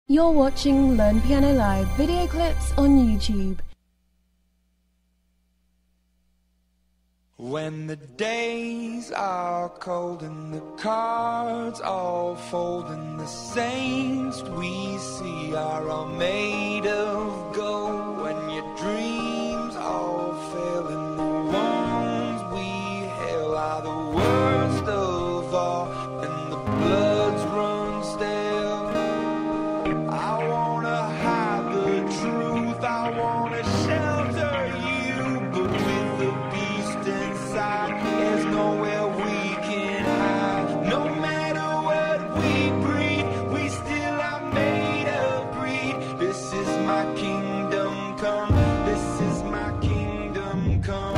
You're watching Learn Piano Live video clips on YouTube. When the days are cold and the cards all fold and the saints we see are all made of gold, when your dreams all fail and the ones we hail are the worst of all and the bloods run stale, I wanna hide the truth, I wanna shelter you, but with the beast inside, there's nowhere we can hide. No matter what we breed, we still are made of greed. This is my kingdom come, this is my kingdom come.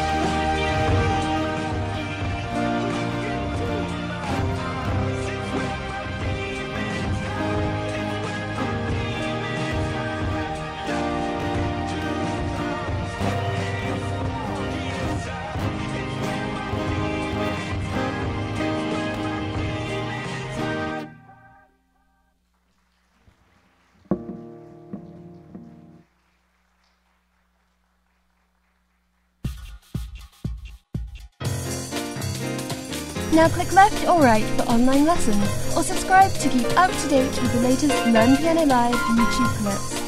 Now click left or right for online lessons, or subscribe to keep up to date with the latest Learn Piano Live YouTube clips.